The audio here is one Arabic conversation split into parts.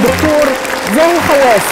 دكتور زاهي حواس.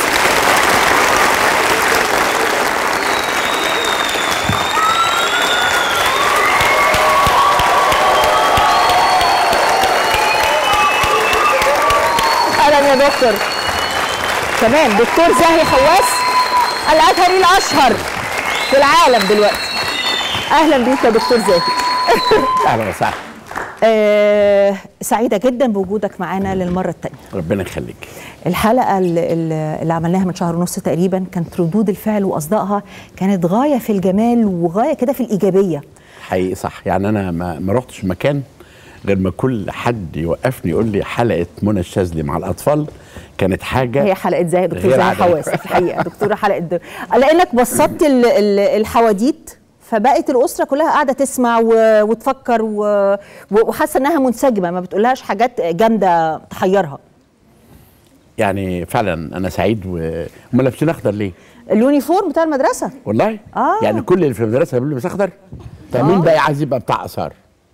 اهلا يا دكتور. تمام، دكتور زاهي حواس الازهري الاشهر في العالم دلوقتي. اهلا بيك يا دكتور زاهي. اهلا وسهلا. سعيده جدا بوجودك معانا للمره الثانيه. ربنا يخليك. الحلقه اللي عملناها من شهر ونص تقريبا كانت ردود الفعل واصدائها كانت غايه في الجمال وغايه كده في الايجابيه. حقيقي صح، يعني انا ما رحتش مكان غير ما كل حد يوقفني يقول لي حلقه منى الشاذلي مع الاطفال كانت حاجه. هي حلقه زي دكتور زاهي حواس في الحقيقه دكتوره حلقه لانك بسطت الحواديت، فبقت الاسره كلها قاعده تسمع وتفكر وحاسه انها منسجمه، ما بتقولهاش حاجات جامده تحيرها. يعني فعلا انا سعيد. هم لابسين اخضر ليه؟ اليونيفورم بتاع المدرسه والله. يعني كل اللي في المدرسه بيلبس اخضر. مين بقى عايز يبقى بتاع اثار؟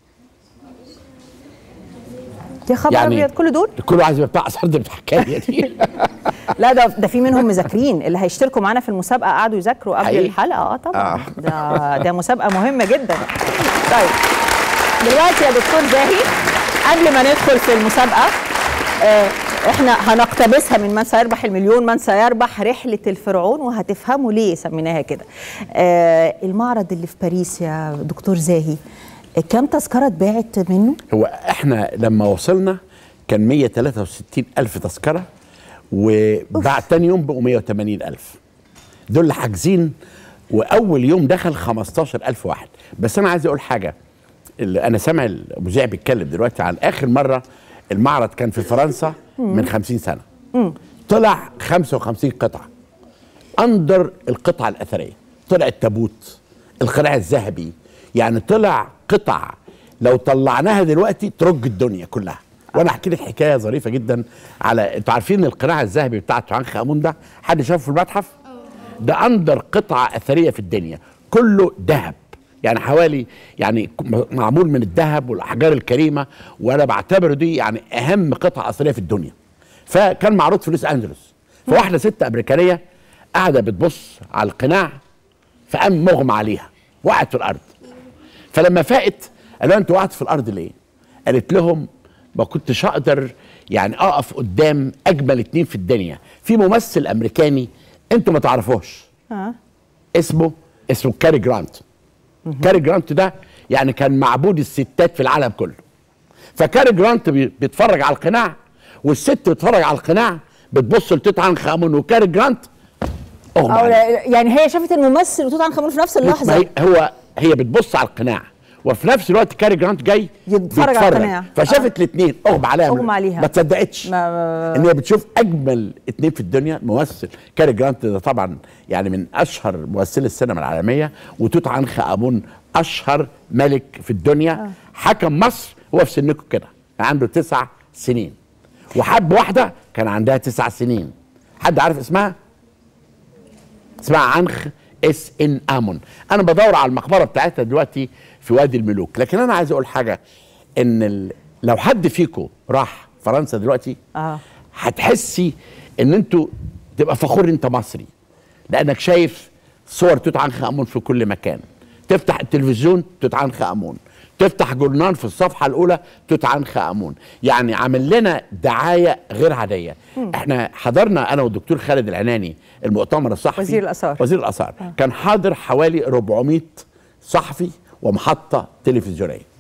يا خبر ابيض، كل دول؟ كله عايز يبقى بتاع اثار. دي الحكايه دي. لا ده في منهم مذاكرين اللي هيشتركوا معانا في المسابقه قعدوا يذاكروا قبل الحلقه. طبعا. ده مسابقه مهمه جدا. طيب دلوقتي يا دكتور زاهي قبل ما ندخل في المسابقه احنا هنقتبسها من من سيربح المليون، من سيربح رحله الفرعون، وهتفهموا ليه سميناها كده. المعرض اللي في باريس يا دكتور زاهي كم تذكره اتباعت منه؟ هو احنا لما وصلنا كان 163,000 تذكره، وبعد تاني يوم بقوا 180,000. دول اللي حاجزين، واول يوم دخل 15,000 واحد. بس انا عايز اقول حاجه، اللي انا سامع المذيع بيتكلم دلوقتي عن اخر مره المعرض كان في فرنسا من 50 سنه. طلع 55 قطعه اندر القطعه الاثريه، طلع التابوت، القناع الذهبي، يعني طلع قطع لو طلعناها دلوقتي ترج الدنيا كلها. وانا احكي لك حكايه ظريفه جدا على، انتوا عارفين القناع الذهبي بتاع توت عنخ امون ده؟ حد شافه في المتحف؟ ده اندر قطعه اثريه في الدنيا، كله ذهب، يعني حوالي يعني معمول من الذهب والاحجار الكريمه، وانا بعتبره دي يعني اهم قطعه اثريه في الدنيا. فكان معروض في لوس انجلوس، فواحده ست امريكانيه قاعده بتبص على القناع، فقام مغمى عليها، وقعت في الارض. فلما فاقت قال لها انتوا وقعت في الارض ليه؟ قالت لهم ما كنتش اقدر يعني اقف قدام اجمل اتنين في الدنيا. في ممثل امريكاني انتوا ما تعرفوش، اسمه كاري جرانت. كاري جرانت ده يعني كان معبود الستات في العالم كله. فكاري جرانت بيتفرج على القناع، والست بتتفرج على القناع بتبص لتوت عنخ امون، وكاري جرانت يعني هي شافت الممثل وتوت عنخ امون في نفس اللحظه. هي بتبص على القناع، وفي نفس الوقت كاري جرانت جاي يتفرج على القناع، فشافت الاثنين اغمى عليها. ما تصدقتش ان هي بتشوف اجمل اثنين في الدنيا. ممثل كاري جرانت ده طبعا يعني من اشهر ممثلي السينما العالميه، وتوت عنخ امون اشهر ملك في الدنيا. حكم مصر هو في سنكم كده، كان عنده 9 سنين، وحب واحده كان عندها 9 سنين. حد عارف اسمها؟ اسمها عنخ ان امون. انا بدور على المقبره بتاعتها دلوقتي في وادي الملوك. لكن انا عايز اقول حاجه، ان لو حد فيكم راح فرنسا دلوقتي هتحسي ان انتوا تبقى فخور انت مصري، لانك شايف صور توت عنخ امون في كل مكان. تفتح التلفزيون توت عنخ امون، تفتح جورنان في الصفحه الاولى توت عنخ امون. يعني عامل لنا دعايه غير عاديه. احنا حضرنا انا والدكتور خالد العناني المؤتمر الصحفي، وزير الاثار كان حاضر حوالي 400 صحفي ومحطه تلفزيونيه.